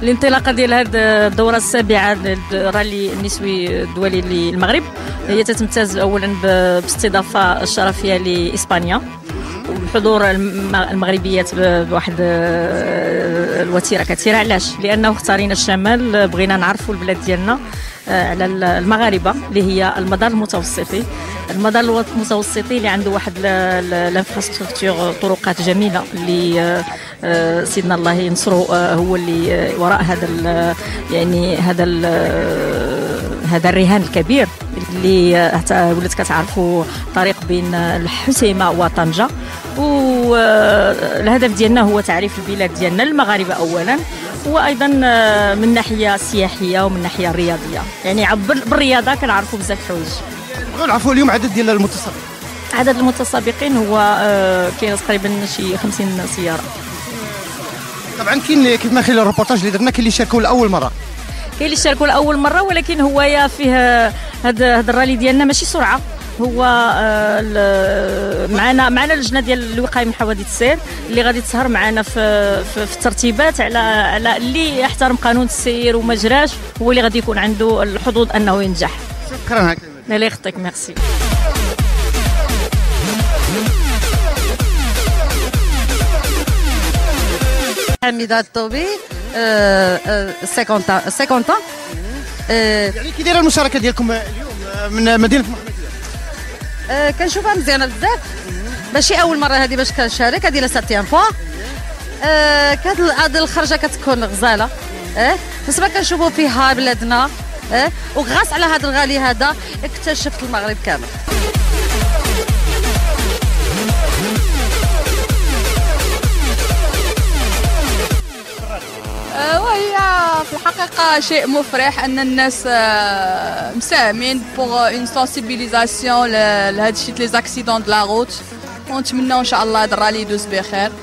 الانطلاقه ديال هذه الدوره السابعه للرالي النسوي الدولي للمغرب هي تتمتاز اولا باستضافه الشرفيه لاسبانيا وبحضور المغربيات بواحد الوتيره كثيره. علاش؟ لانه اختارينا الشمال، بغينا نعرفوا البلاد ديالنا على المغاربه اللي هي المدار المتوسطي. المدار المتوسطي اللي عنده واحد الانفراستركتور، طرقات جميله اللي سيدنا الله ينصره هو اللي وراء هذا يعني هذا الرهان الكبير اللي حتى ولات كتعرفوا طريق بين الحسيمه وطنجه. والهدف ديالنا هو تعريف البلاد ديالنا المغاربه اولا، وايضا من ناحيه سياحيه ومن ناحيه رياضيه، يعني بالرياضه كنعرفوا بزاف الحوايج. نبغيو نعرفوا اليوم عدد ديال المتسابقين. عدد المتسابقين هو كاين تقريبا شي 50 سياره. طبعا كاين كيف ما خلال الروبورتاج اللي درنا كاين اللي شاركوا لاول مره، كاين اللي شاركوا لاول مره، ولكن هو فيه هذا الرالي ديالنا ماشي سرعه، هو معنا اللجنه ديال الوقايه من حوادث السير اللي غادي تسهر معنا في الترتيبات على اللي يحترم قانون السير وما جراش هو اللي غادي يكون عنده الحظوظ انه ينجح. شكرا. الله يخطيك، ميرسي. حميدة الطوبي 50 يعني كي دايره المشاركه ديالكم اليوم من مدينه محمديه؟ كنشوفها مزيانه بزاف، ماشي اول مره هذه باش كنشارك، هذه لا ساتيان فوا. هذه الخرجه كتكون غزاله، بالنسبه كنشوفوا فيها بلادنا، وغاس على هذا الغالي هذا اكتشفت المغرب كامل. وهي في الحقيقة شيء مفرح أن الناس مساهمين بوغ اون سونسيبيليزاسيون لهذا الشيء لي زاكسيدون دو لا روت، ونتمنى إن شاء الله هذا الرالي يدوز بخير.